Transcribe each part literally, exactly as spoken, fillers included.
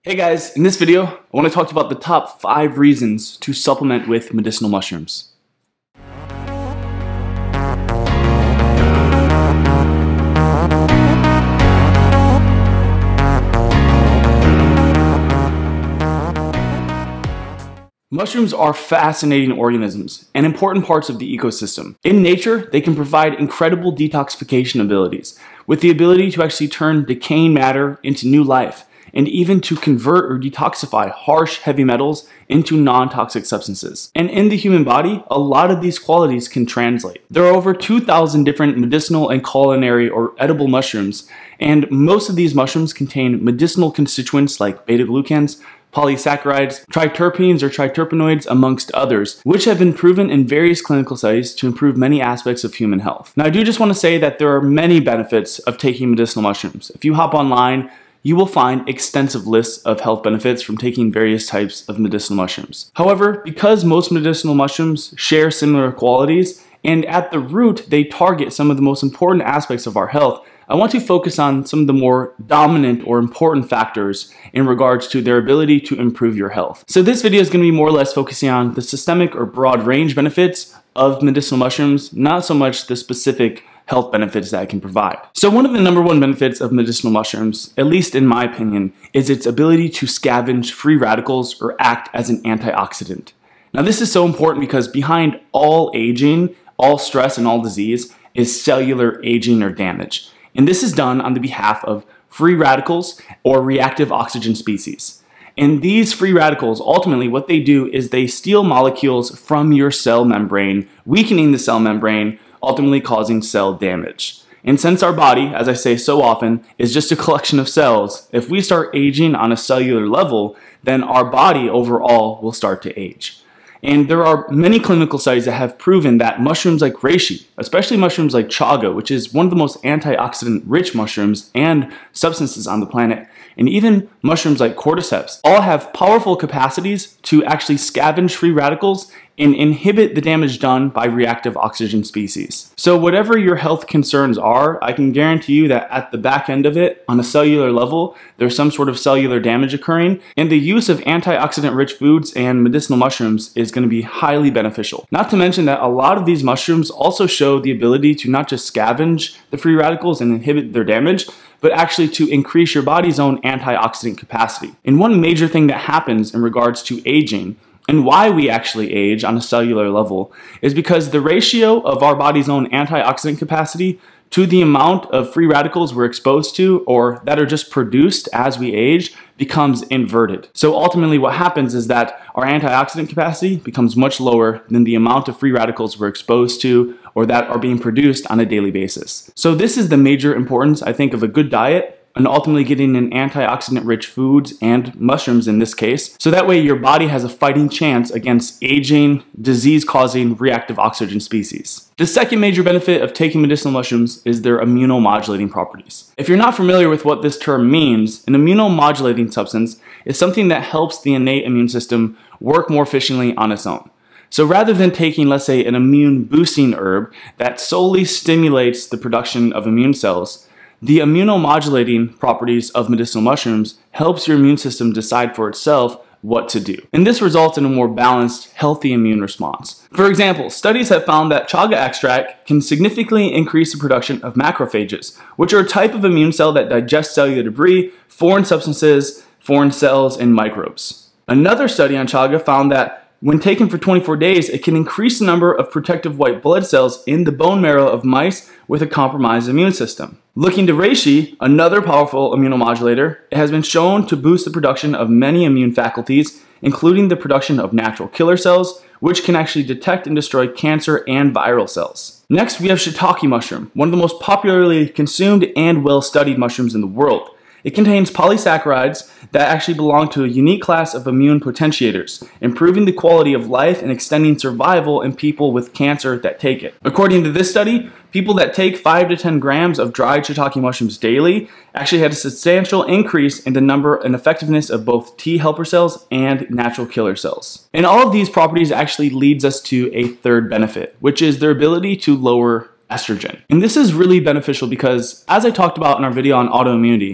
Hey guys, in this video, I want to talk about the top five reasons to supplement with medicinal mushrooms. Mushrooms are fascinating organisms and important parts of the ecosystem. In nature, they can provide incredible detoxification abilities, with the ability to actually turn decaying matter into new life, and even to convert or detoxify harsh heavy metals into non-toxic substances. And in the human body, a lot of these qualities can translate. There are over two thousand different medicinal and culinary or edible mushrooms, and most of these mushrooms contain medicinal constituents like beta-glucans, polysaccharides, triterpenes or triterpenoids, amongst others, which have been proven in various clinical studies to improve many aspects of human health. Now, I do just want to say that there are many benefits of taking medicinal mushrooms. If you hop online, you will find extensive lists of health benefits from taking various types of medicinal mushrooms. However, because most medicinal mushrooms share similar qualities, and at the root they target some of the most important aspects of our health, I want to focus on some of the more dominant or important factors in regards to their ability to improve your health. So this video is going to be more or less focusing on the systemic or broad range benefits of medicinal mushrooms, not so much the specific health benefits that it can provide. So one of the number one benefits of medicinal mushrooms, at least in my opinion, is its ability to scavenge free radicals or act as an antioxidant. Now this is so important because behind all aging, all stress, and all disease is cellular aging or damage. And this is done on the behalf of free radicals or reactive oxygen species. And these free radicals, ultimately what they do is they steal molecules from your cell membrane, weakening the cell membrane, ultimately causing cell damage. And since our body, as I say so often, is just a collection of cells, if we start aging on a cellular level, then our body overall will start to age. And there are many clinical studies that have proven that mushrooms like reishi, especially mushrooms like chaga, which is one of the most antioxidant-rich mushrooms and substances on the planet, and even mushrooms like cordyceps, all have powerful capacities to actually scavenge free radicals and inhibit the damage done by reactive oxygen species. So whatever your health concerns are, I can guarantee you that at the back end of it, on a cellular level, there's some sort of cellular damage occurring, and the use of antioxidant-rich foods and medicinal mushrooms is going to be highly beneficial. Not to mention that a lot of these mushrooms also show the ability to not just scavenge the free radicals and inhibit their damage, but actually to increase your body's own antioxidant capacity. And one major thing that happens in regards to aging, and why we actually age on a cellular level, is because the ratio of our body's own antioxidant capacity to the amount of free radicals we're exposed to or that are just produced as we age becomes inverted. So ultimately what happens is that our antioxidant capacity becomes much lower than the amount of free radicals we're exposed to or that are being produced on a daily basis. So this is the major importance, I think, of a good diet, and ultimately getting in antioxidant-rich foods and mushrooms in this case, so that way your body has a fighting chance against aging, disease-causing reactive oxygen species. The second major benefit of taking medicinal mushrooms is their immunomodulating properties. If you're not familiar with what this term means, an immunomodulating substance is something that helps the innate immune system work more efficiently on its own. So rather than taking, let's say, an immune-boosting herb that solely stimulates the production of immune cells, the immunomodulating properties of medicinal mushrooms helps your immune system decide for itself what to do. And this results in a more balanced, healthy immune response. For example, studies have found that chaga extract can significantly increase the production of macrophages, which are a type of immune cell that digests cellular debris, foreign substances, foreign cells, and microbes. Another study on chaga found that when taken for twenty-four days, it can increase the number of protective white blood cells in the bone marrow of mice with a compromised immune system. Looking to reishi, another powerful immunomodulator, it has been shown to boost the production of many immune faculties, including the production of natural killer cells, which can actually detect and destroy cancer and viral cells. Next, we have shiitake mushroom, one of the most popularly consumed and well-studied mushrooms in the world. It contains polysaccharides that actually belong to a unique class of immune potentiators, improving the quality of life and extending survival in people with cancer that take it. According to this study, people that take five to ten grams of dried shiitake mushrooms daily actually had a substantial increase in the number and effectiveness of both T helper cells and natural killer cells. And all of these properties actually leads us to a third benefit, which is their ability to lower estrogen. And this is really beneficial because, as I talked about in our video on autoimmunity,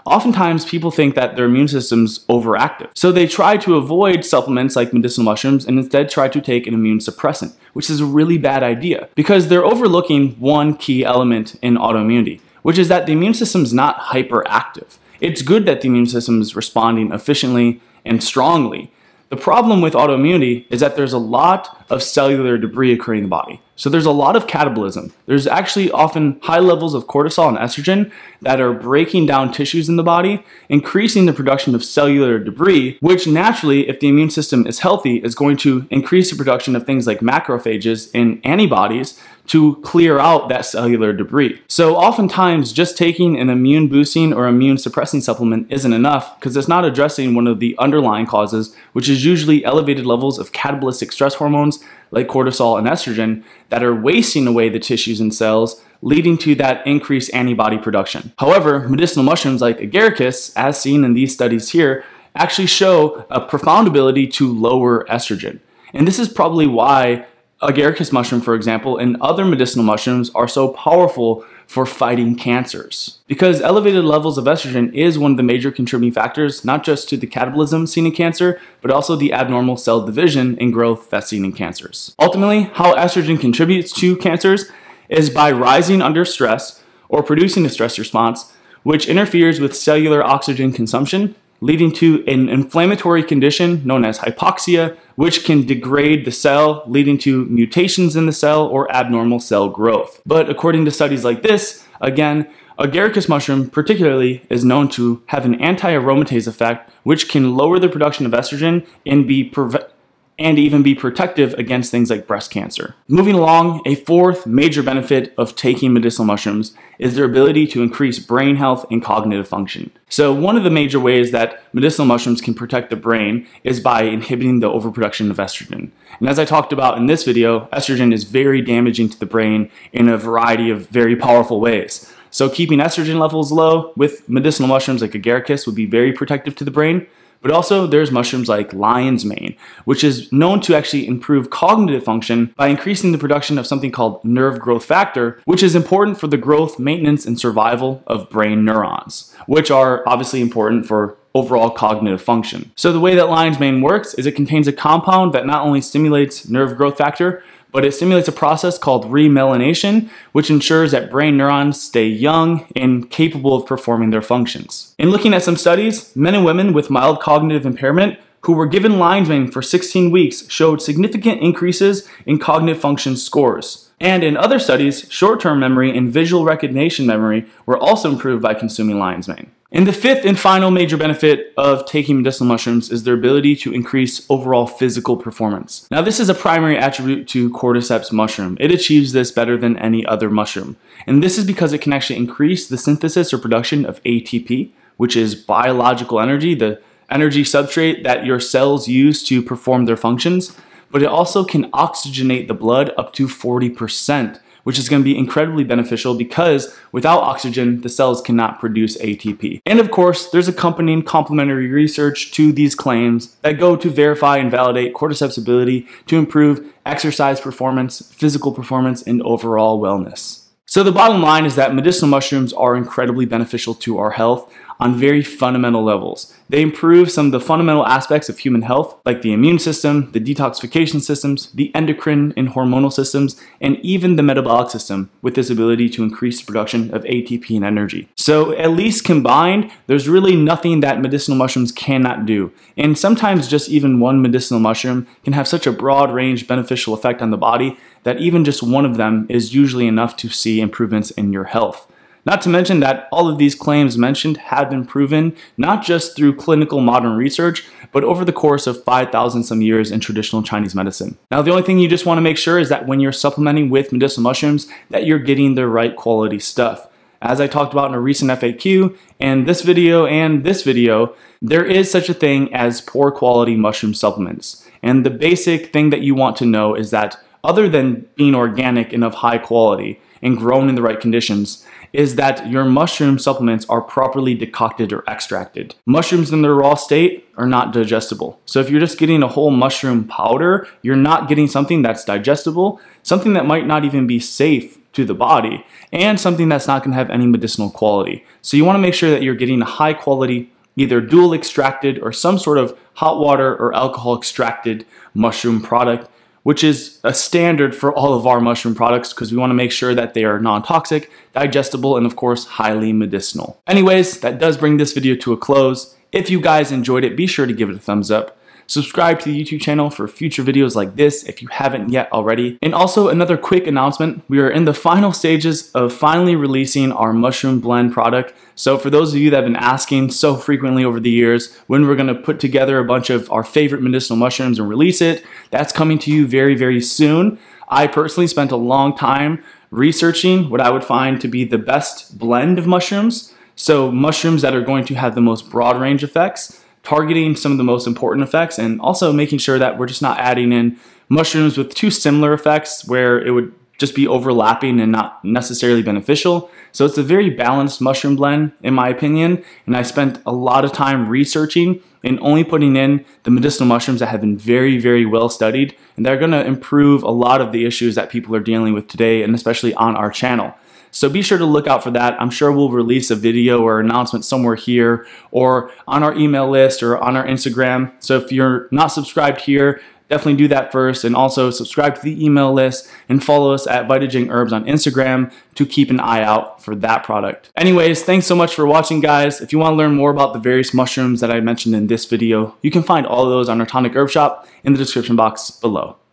oftentimes people think that their immune system's overactive. So they try to avoid supplements like medicinal mushrooms and instead try to take an immune suppressant, which is a really bad idea because they're overlooking one key element in autoimmunity, which is that the immune system's not hyperactive. It's good that the immune system is responding efficiently and strongly. The problem with autoimmunity is that there's a lot of cellular debris occurring in the body. So there's a lot of catabolism. There's actually often high levels of cortisol and estrogen that are breaking down tissues in the body, increasing the production of cellular debris, which naturally, if the immune system is healthy, is going to increase the production of things like macrophages and antibodies to clear out that cellular debris. So oftentimes just taking an immune boosting or immune suppressing supplement isn't enough because it's not addressing one of the underlying causes, which is usually elevated levels of catabolistic stress hormones like cortisol and estrogen that are wasting away the tissues and cells, leading to that increased antibody production. However, medicinal mushrooms like agaricus, as seen in these studies here, actually show a profound ability to lower estrogen. And this is probably why agaricus mushroom, for example, and other medicinal mushrooms are so powerful for fighting cancers. Because elevated levels of estrogen is one of the major contributing factors, not just to the catabolism seen in cancer, but also the abnormal cell division and growth that's seen in cancers. Ultimately, how estrogen contributes to cancers is by rising under stress or producing a stress response, which interferes with cellular oxygen consumption, leading to an inflammatory condition known as hypoxia, which can degrade the cell, leading to mutations in the cell or abnormal cell growth. But according to studies like this, again, agaricus mushroom particularly is known to have an anti-aromatase effect, which can lower the production of estrogen and be preve- and even be protective against things like breast cancer. Moving along, a fourth major benefit of taking medicinal mushrooms is their ability to increase brain health and cognitive function. So one of the major ways that medicinal mushrooms can protect the brain is by inhibiting the overproduction of estrogen. And as I talked about in this video, estrogen is very damaging to the brain in a variety of very powerful ways. So keeping estrogen levels low with medicinal mushrooms like agaricus would be very protective to the brain. But also there's mushrooms like lion's mane, which is known to actually improve cognitive function by increasing the production of something called nerve growth factor, which is important for the growth, maintenance, and survival of brain neurons, which are obviously important for overall cognitive function. So the way that lion's mane works is it contains a compound that not only stimulates nerve growth factor, but it stimulates a process called remyelination, which ensures that brain neurons stay young and capable of performing their functions. In looking at some studies, men and women with mild cognitive impairment who were given lion's mane for sixteen weeks showed significant increases in cognitive function scores. And in other studies, short-term memory and visual recognition memory were also improved by consuming lion's mane. And the fifth and final major benefit of taking medicinal mushrooms is their ability to increase overall physical performance. Now, this is a primary attribute to cordyceps mushroom. It achieves this better than any other mushroom. And this is because it can actually increase the synthesis or production of A T P, which is biological energy, the energy substrate that your cells use to perform their functions. But it also can oxygenate the blood up to forty percent, which is going to be incredibly beneficial because without oxygen, the cells cannot produce A T P. And of course, there's accompanying complementary research to these claims that go to verify and validate cordyceps' ability to improve exercise performance, physical performance, and overall wellness. So the bottom line is that medicinal mushrooms are incredibly beneficial to our health on very fundamental levels. They improve some of the fundamental aspects of human health, like the immune system, the detoxification systems, the endocrine and hormonal systems, and even the metabolic system with this ability to increase the production of A T P and energy. So at least combined, there's really nothing that medicinal mushrooms cannot do. And sometimes just even one medicinal mushroom can have such a broad range beneficial effect on the body that even just one of them is usually enough to see improvements in your health. Not to mention that all of these claims mentioned have been proven not just through clinical modern research, but over the course of five thousand some years in traditional Chinese medicine. Now, the only thing you just want to make sure is that when you're supplementing with medicinal mushrooms, that you're getting the right quality stuff. As I talked about in a recent F A Q, and this video and this video, there is such a thing as poor quality mushroom supplements. And the basic thing that you want to know is that other than being organic and of high quality and grown in the right conditions, is that your mushroom supplements are properly decocted or extracted. Mushrooms in their raw state are not digestible. So if you're just getting a whole mushroom powder, you're not getting something that's digestible, something that might not even be safe to the body, and something that's not going to have any medicinal quality. So you want to make sure that you're getting a high quality, either dual extracted or some sort of hot water or alcohol extracted mushroom product, which is a standard for all of our mushroom products because we want to make sure that they are non-toxic, digestible, and of course, highly medicinal. Anyways, that does bring this video to a close. If you guys enjoyed it, be sure to give it a thumbs up. Subscribe to the YouTube channel for future videos like this if you haven't yet already. And also another quick announcement, we are in the final stages of finally releasing our mushroom blend product. So for those of you that have been asking so frequently over the years when we're gonna put together a bunch of our favorite medicinal mushrooms and release it, that's coming to you very, very soon. I personally spent a long time researching what I would find to be the best blend of mushrooms. So mushrooms that are going to have the most broad range effects, targeting some of the most important effects, and also making sure that we're just not adding in mushrooms with too similar effects where it would just be overlapping and not necessarily beneficial. So it's a very balanced mushroom blend in my opinion, and I spent a lot of time researching and only putting in the medicinal mushrooms that have been very, very well studied and that are going to improve a lot of the issues that people are dealing with today, and especially on our channel. So be sure to look out for that. I'm sure we'll release a video or announcement somewhere here or on our email list or on our Instagram. So if you're not subscribed here, definitely do that first, and also subscribe to the email list and follow us at VitaJing Herbs on Instagram to keep an eye out for that product. Anyways, thanks so much for watching, guys. If you want to learn more about the various mushrooms that I mentioned in this video, you can find all of those on our Tonic Herb Shop in the description box below.